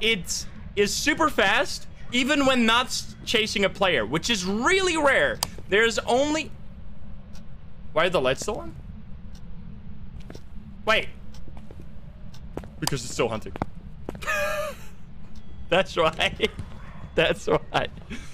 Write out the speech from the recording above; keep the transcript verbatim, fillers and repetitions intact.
it is super fast, even when not chasing a player, which is really rare. There's only... Why are the lights still on? Wait. Because it's still hunting. That's right. That's right.